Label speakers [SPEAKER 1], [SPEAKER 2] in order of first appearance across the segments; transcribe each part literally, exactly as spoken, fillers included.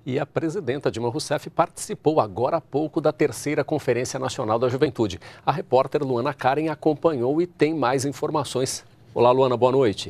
[SPEAKER 1] E a presidenta Dilma Rousseff participou agora há pouco da terceira Conferência Nacional da Juventude. A repórter Luana Karen acompanhou e tem mais informações. Olá, Luana, boa noite.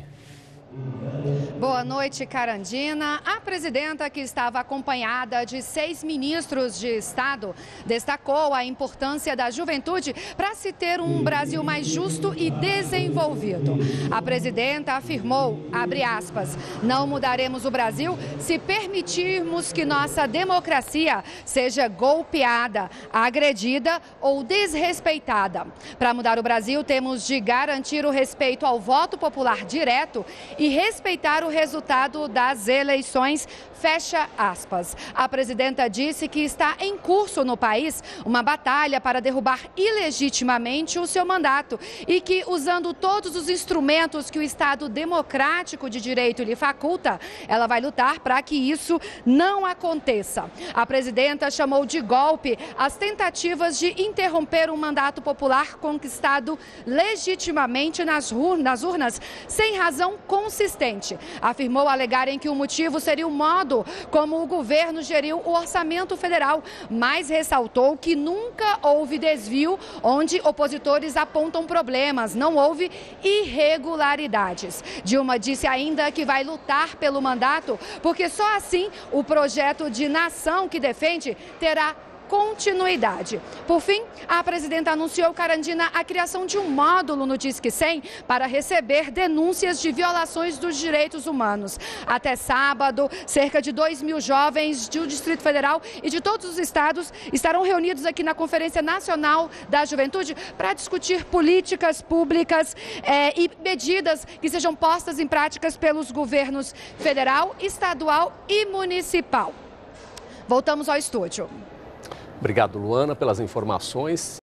[SPEAKER 2] Boa noite, Carandina. A presidenta, que estava acompanhada de seis ministros de Estado, destacou a importância da juventude para se ter um Brasil mais justo e desenvolvido. A presidenta afirmou, abre aspas, não mudaremos o Brasil se permitirmos que nossa democracia seja golpeada, agredida ou desrespeitada. Para mudar o Brasil, temos de garantir o respeito ao voto popular direto e respeitar o resultado das eleições, fecha aspas. A presidenta disse que está em curso no país uma batalha para derrubar ilegitimamente o seu mandato e que, usando todos os instrumentos que o Estado democrático de direito lhe faculta, ela vai lutar para que isso não aconteça. A presidenta chamou de golpe as tentativas de interromper um mandato popular conquistado legitimamente nas urnas sem razão consistente. Afirmou alegarem que o motivo seria o modo como o governo geriu o orçamento federal, mas ressaltou que nunca houve desvio onde opositores apontam problemas, não houve irregularidades. Dilma disse ainda que vai lutar pelo mandato, porque só assim o projeto de nação que defende terá continuidade. Por fim, a presidenta anunciou, Carandina, a criação de um módulo no Disque cem para receber denúncias de violações dos direitos humanos. Até sábado, cerca de dois mil jovens do Distrito Federal e de todos os estados estarão reunidos aqui na Conferência Nacional da Juventude para discutir políticas públicas eh, e medidas que sejam postas em práticas pelos governos federal, estadual e municipal. Voltamos ao estúdio.
[SPEAKER 1] Obrigado, Luana, pelas informações.